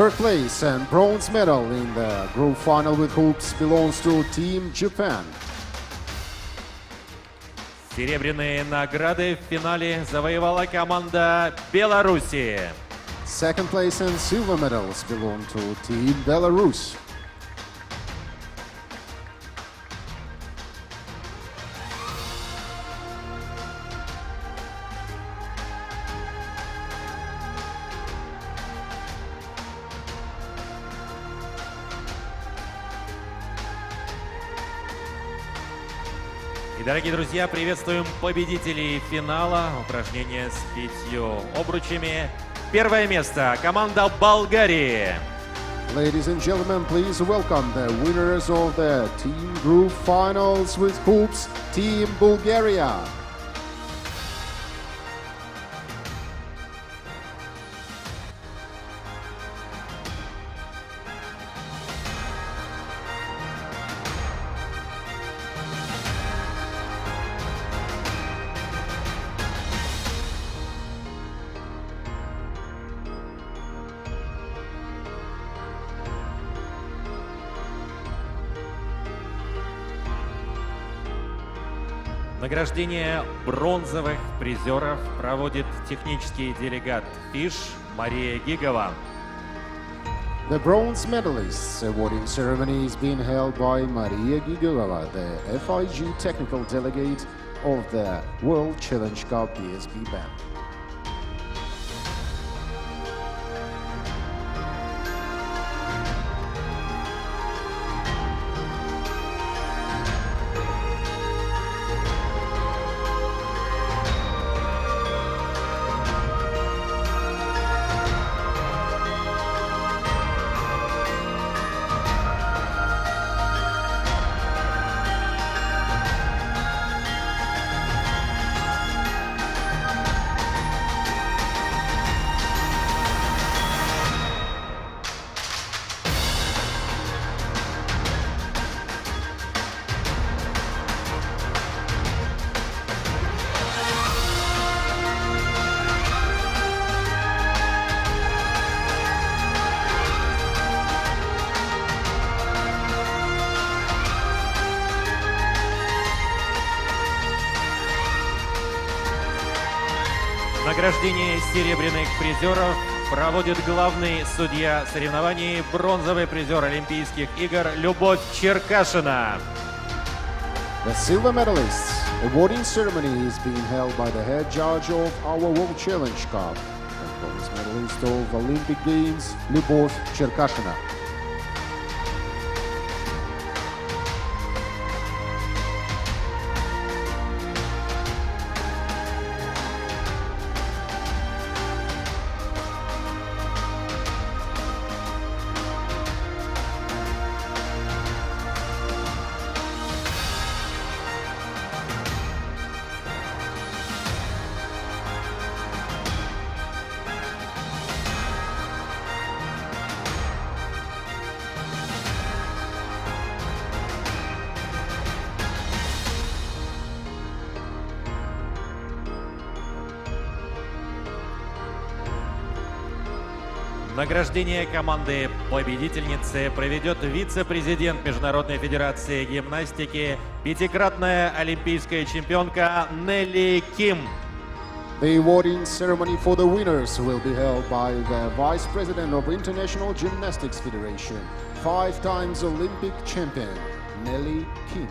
Third place and bronze medal in the group final with hoops belongs to Team Japan. Серебряные награды в финале завоевала команда Беларуси. Second place and silver medals belong to Team Belarus. И, дорогие друзья, приветствуем победителей финала. Упражнение с 5 обручами. Первое место – команда Болгарии. Ladies and gentlemen, please welcome the winners of the team group finals with hoops, Team Bulgaria. Награждение бронзовых призеров проводит технический делегат ФИШ Мария Гигова. The bronze medalists awarding ceremony is being held by Maria Gigova, the FIG technical delegate of the World Challenge Cup BSB band. Награждение серебряных призеров проводит главный судья соревнований, бронзовый призер Олимпийских игр Любовь Черкашина. The silver medalists awarding ceremony is being held by the head judge of our World Challenge Cup, the bronze medalist of Olympic Games, Любовь Черкашина. Награждение команды победительницы проведет вице-президент Международной федерации гимнастики, пятикратная олимпийская чемпионка Нелли Ким. The awarding ceremony for the winners will be held by the Vice President of International Gymnastics Federation, 5 times Olympic champion, Nelly Kim.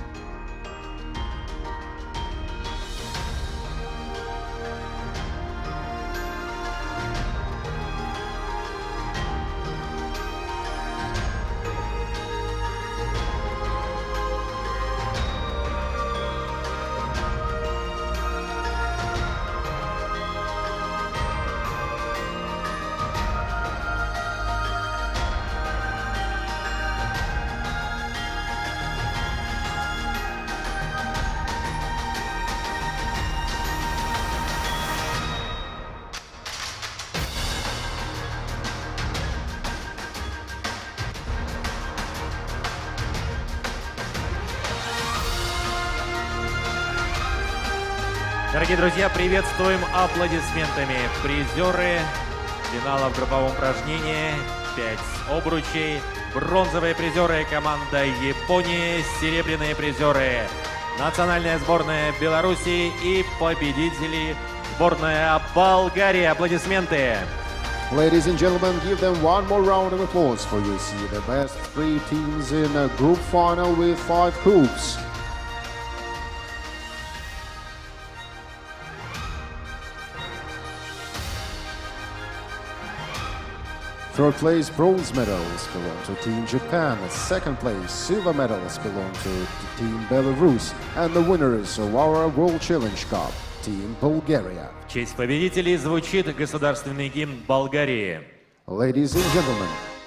Дорогие друзья, приветствуем аплодисментами призеры финала в групповом упражнении. 5 обручей. Бронзовые призеры команда Японии, серебряные призеры национальная сборная Беларуси и победители сборная Болгарии. Аплодисменты. Ladies and gentlemen, give them one more round of applause for you see the best 3 teams in a group final with 5 hoops. Third place bronze medals belong to Team Japan, second place silver medals belong to Team Belarus, and the winners of our World Challenge Cup, Team Bulgaria. В честь победителей звучит государственный гимн Болгарии. Ladies and gentlemen,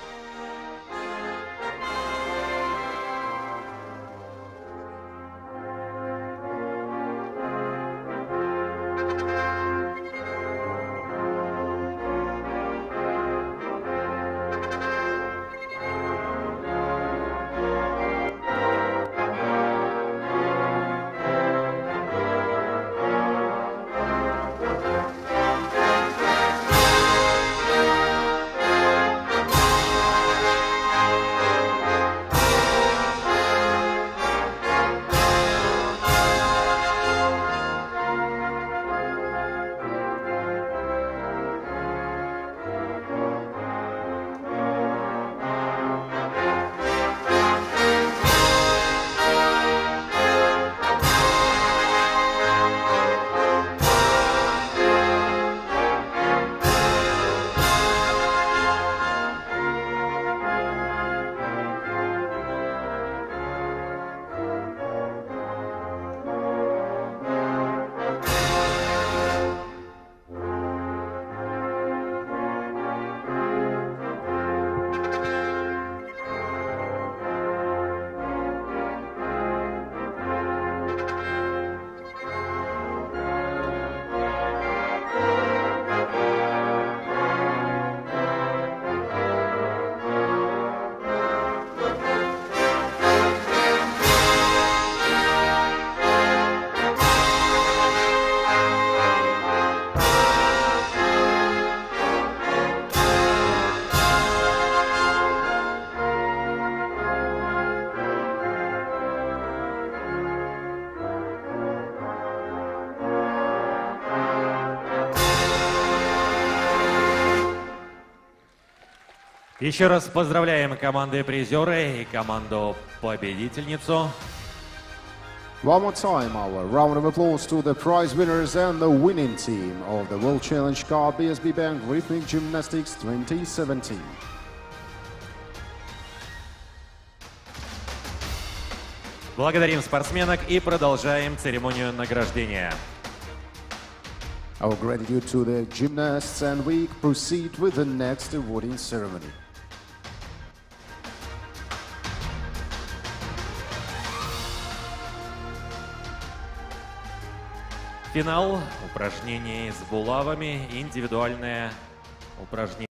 Еще раз поздравляем команды-призеры и команду-победительницу. one more time our round of applause to the prize winners and the winning team of the World Challenge Cup BSB Bank Rhythmic Gymnastics 2017. Благодарим спортсменок и продолжаем церемонию награждения. Our gratitude to the gymnasts, and we proceed with the next awarding ceremony. Финал упражнений с булавами, индивидуальное упражнение.